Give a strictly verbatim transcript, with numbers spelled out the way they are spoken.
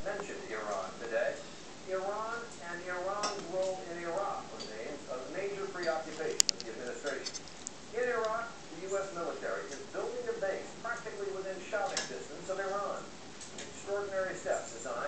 mentioned Iran today. Iran and Iran's role in Iraq remains a major preoccupation of the administration. In Iraq, the U S military is building a base practically within shouting distance of Iran. An extraordinary step designed